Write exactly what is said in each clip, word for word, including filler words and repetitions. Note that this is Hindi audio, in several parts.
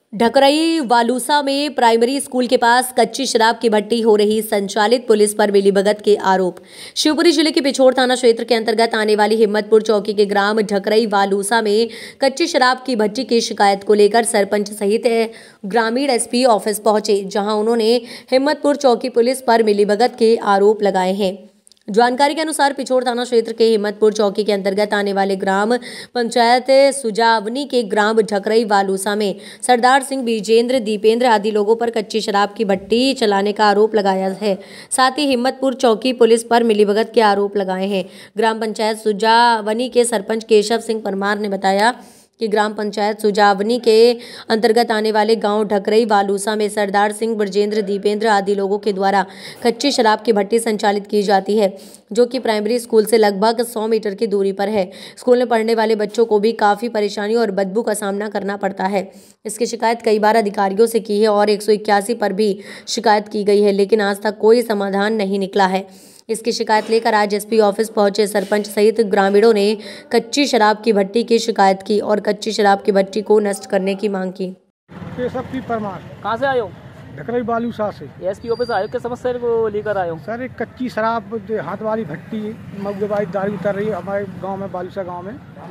ढकरई वालूसा में प्राइमरी स्कूल के पास कच्ची शराब की भट्टी हो रही संचालित, पुलिस पर मिलीभगत के आरोप। शिवपुरी जिले के पिछोर थाना क्षेत्र के अंतर्गत आने वाली हिम्मतपुर चौकी के ग्राम ढकरई वालूसा में कच्ची शराब की भट्टी की शिकायत को लेकर सरपंच सहित ग्रामीण एसपी ऑफिस पहुंचे, जहां उन्होंने हिम्मतपुर चौकी पुलिस पर मिलीभगत के आरोप लगाए हैं। जानकारी के अनुसार पिछोर थाना क्षेत्र के हिम्मतपुर चौकी के अंतर्गत आने वाले ग्राम पंचायत सुजावनी के ग्राम ढकरई वालूसा में सरदार सिंह, विजेंद्र, दीपेंद्र आदि लोगों पर कच्ची शराब की भट्टी चलाने का आरोप लगाया है। साथ ही हिम्मतपुर चौकी पुलिस पर मिलीभगत के आरोप लगाए हैं। ग्राम पंचायत सुजावनी के सरपंच केशव सिंह परमार ने बताया कि ग्राम पंचायत सुजावनी के अंतर्गत आने वाले गांव ढकरई वालूसा में सरदार सिंह, ब्रजेंद्र, दीपेंद्र आदि लोगों के द्वारा कच्ची शराब की भट्टी संचालित की जाती है, जो कि प्राइमरी स्कूल से लगभग सौ मीटर की दूरी पर है। स्कूल में पढ़ने वाले बच्चों को भी काफ़ी परेशानी और बदबू का सामना करना पड़ता है। इसकी शिकायत कई बार अधिकारियों से की है और एक सौ इक्यासी पर भी शिकायत की गई है, लेकिन आज तक कोई समाधान नहीं निकला है। इसकी शिकायत लेकर आज एसपी ऑफिस पहुंचे सरपंच सहित ग्रामीणों ने कच्ची शराब की भट्टी की शिकायत की और कच्ची शराब की भट्टी को नष्ट करने की मांग की। केशव परमार। कहाँ से आए हो? ढकरई वालूसा से। एसपी ऑफिस आए हो, किस समस्या को लेकर आए हो? सर, एक कच्ची शराब हाथ वाली भट्टी मगबाई दारू उतर रही है हमारे गांव में, वालूसा गांव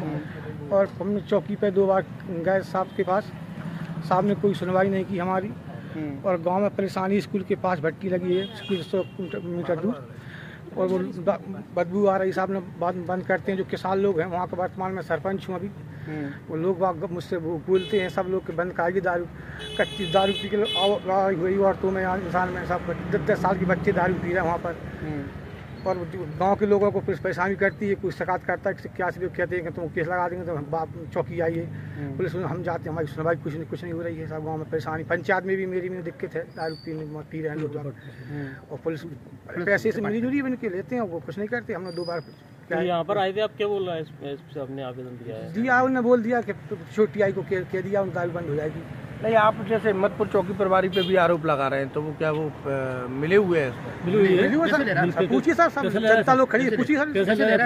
में, और हमने चौकी पे दो बार गए साहब के पास, साहब ने कोई सुनवाई नहीं की हमारी, और गांव में परेशानी। स्कूल के पास भट्टी लगी है, स्कूल सौ मीटर दूर, और वो बदबू आ रही। साहब ने बंद करते हैं। जो किसान लोग हैं वहाँ का, वर्तमान में सरपंच हूँ अभी, वो लोग मुझसे बोलते हैं सब लोग कि बंद कराइए दारू। कच्ची दारू पी के हुई औरतों में, इंसान में, सब दस दस साल की बच्चे दारू पी रहे हैं वहाँ पर, और गांव के लोगों को पुलिस परेशानी करती है। कोई शिकायत करता है, क्या से लोग कहते हैं कि तुम केस लगा देंगे, तो हम बाप चौकी आइए, पुलिस हम जाते हैं, हमारी सुनवाई कुछ नहीं कुछ नहीं हो रही है। सब गांव में परेशानी, पंचायत में भी मेरी में दिक्कत है, दारू पीने पी रहे हैं लोग, और पुलिस पैसे से मिली जुली बन के लेते हैं, वो कुछ नहीं करते। हमने दो बार यहाँ पर आए थे, आप क्या बोल रहे हैं? आपने आवेदन दिया है? दिया, उन्होंने बोल दिया कि छोटी आई को कह दिया उन दारू बंद हो जाएगी। नहीं, आप जैसे हिम्मतपुर चौकी प्रभारी पे भी आरोप लगा रहे हैं, तो वो क्या वो आ, मिले हुए हैं? मिले हुए सर, पूछिए सर, सब जनता लोग खड़ी है, पूछिए सर।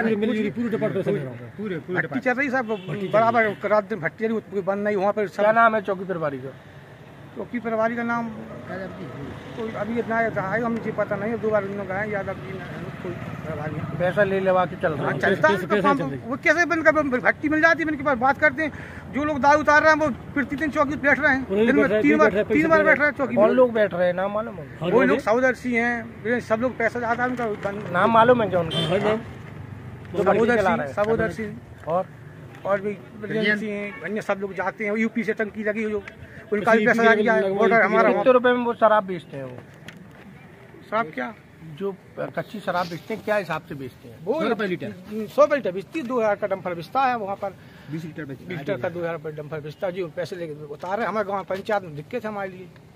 भट्टी चल रही सर बराबर, रात दिन भट्टी बंद नहीं। वहाँ पर क्या नाम है चौकी प्रभारी का? चौकी प्रभारी का नाम तो अभी इतना है, हम मुझे पता नहीं है। दो बार उन्होंने कहा यादव जी, कोई प्रभारी पैसा ले लेवा के चल रहा है, चलता है। वो कैसे बंद कर, भट्टी मिल जाती है, इनके पास बात करते हैं। जो लोग दारू उतार रहे हैं वो प्रतिदिन चौकी बैठ रहे हैं, दिन में तीन बार तीन बार बैठ रहे हैं चौकी। कौन लोग बैठ रहे हैं, नाम मालूम है? वो लोग सौदर्शी हैं, सब लोग पैसा ज्यादा उनका नाम मालूम है क्या उनका? सौदर्शी और और भी अन्य सब लोग जाते हैं। यूपी से टंकी लगी हो, उनका भी पैसा लग गया है हमारा। कितने रुपए में वो शराब बेचते हैं? वो शराब क्या, जो कच्ची शराब बेचते हैं, क्या हिसाब से बेचते हैं? वो सौ रुपये लीटर सौ रुपये लीटर बेचती है। दो हजार का डंपर बेचता है वहाँ पर, बीस लीटर बीस लीटर का दो हजार रुपये डंपर बेचता है जी। पैसे लेके उतार रहे हैं। हमारे गाँव पंचायत में दिक्कत है हमारे लिए।